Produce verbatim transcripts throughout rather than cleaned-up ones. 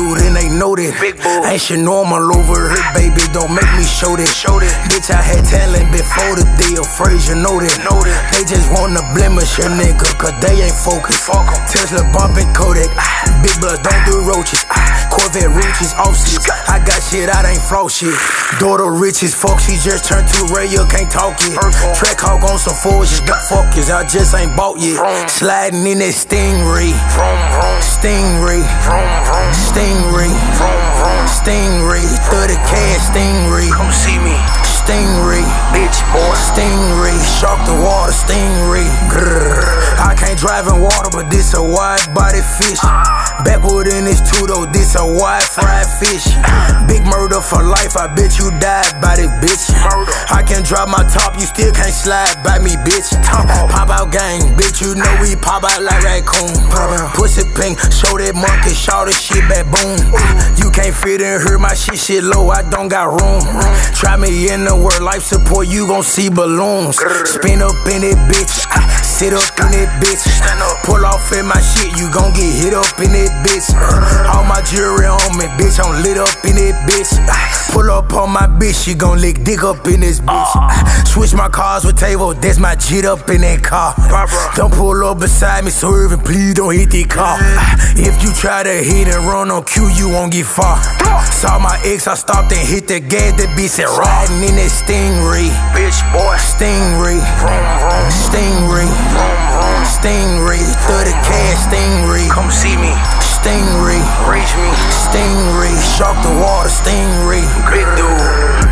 dude and they know that. Big bull. Ain't shit normal over here, baby, don't make me show that. Show that. Bitch, I had talent before the deal, Frazier know that. Know that. They just wanna blemish your nigga, cause they ain't focused. Fuck 'em. Tesla bumping Kodak, ah, big blood, don't do roaches. Ah, Corvette Ruchis, off seats. I got shit, I ain't flow shit. Daughter riches, fuck, she just turned to radio, can't talk yet. Track hawk on some forges, got focus, I just ain't bought yet. Vroom. Sliding in that Stingray, Vroom, vroom. Stingray, Vroom, vroom. Stingray, Vroom, vroom. Stingray, thirty cash Stingray, Come see me, Stingray, bitch boy. Stingray, shark the water, Stingray. Grrr. I can't drive in water, but this a wide body fish. Backwood in this Tudo, this a wide fried fish. Big murder for life, I bet you died by this bitch. Murder. I can drop my top, you still can't slide by me, bitch. Pop out gang, bitch, you know we pop out like raccoon. Pussy pink, show that monkey, shout that shit baboon. You can't fit in here, my shit shit low, I don't got room. Try me in the word, life support, you gon' see balloons. Spin up in it, bitch, sit up in it, bitch. Pull off in my shit, you gon' get hit up in it, bitch. All my jewelry on me, bitch, I'm lit up in it, bitch. Pull up on my bitch, she gon' lick dick up in this bitch. Switch my cars with table, that's my jit up in that car. Don't pull up beside me, swerving, please don't hit the car. If you try to hit and run on cue, you won't get far. Saw my ex, I stopped and hit the gas, that bitch said riding in that Stingray. Bitch boy. Stingray, Vroom, vroom. Stingray, Vroom, vroom. Stingray, thirty cash Stingray, Come see me, Stingray, reach me, Stingray, shark the water, Stingray. big dude.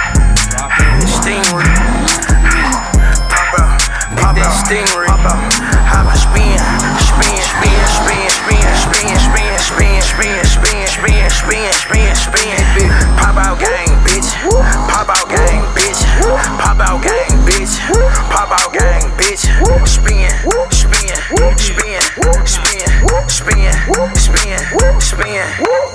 Stingray. Pop out, pop out, Stingray. Pop out. Hop, spin, spin, spin, spin, spin, spin, spin, spin, spin, spin, spin, spin, spin, spin. Pop out gang, bitch. Pop out gang, bitch. Pop out gang, bitch. Pop out gang, bitch. Spin, spin, spin, spin, spin, spin, spin.